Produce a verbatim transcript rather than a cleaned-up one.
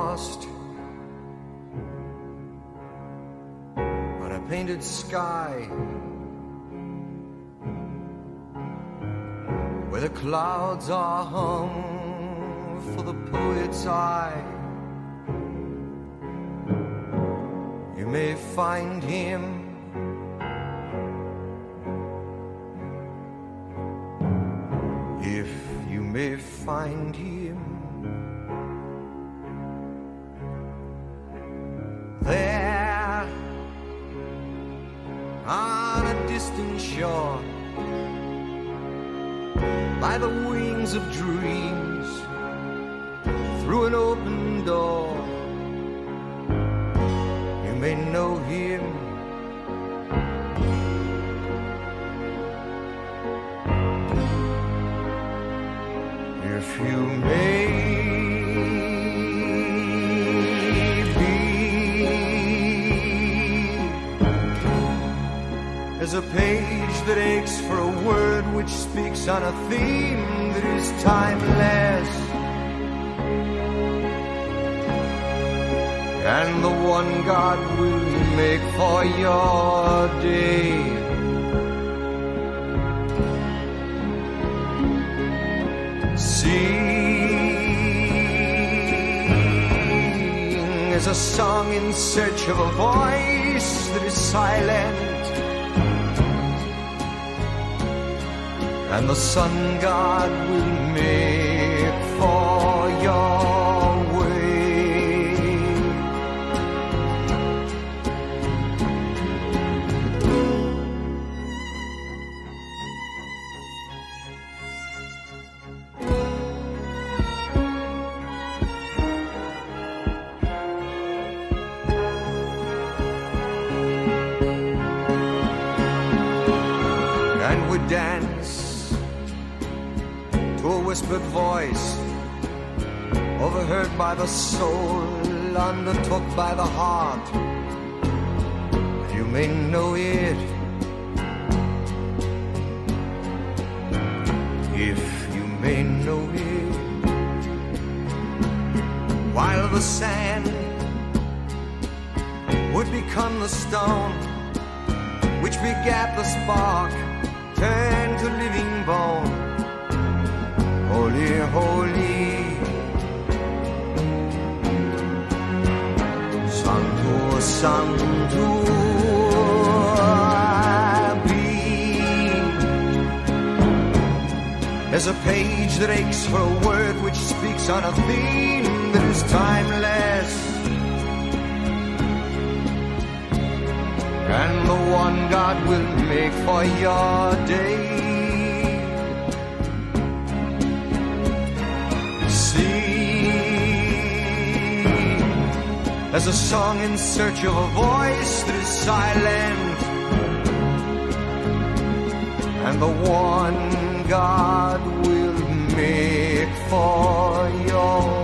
lost on a painted sky, where the clouds are hung for the poet's eye. You may find him if you may find him there on a distant shore, by the wings of dreams, through an open door. You may know him if you may be. There's a page that aches for a word which speaks on a theme that is timeless, and the one God will make for your day. Sing is a song in search of a voice that is silent, and the sun God will make for your way. And we dance to a whispered voice, overheard by the soul, undertook by the heart. You may know it if you may know it. While the sand would become the stone which begat the spark, turn to living bone. Holy, holy, Sanctus, Sanctus be. There's a page that aches for a word which speaks on a theme that is timeless, and the one God will make for your day. As a song in search of a voice that is silent, and the one God will make for your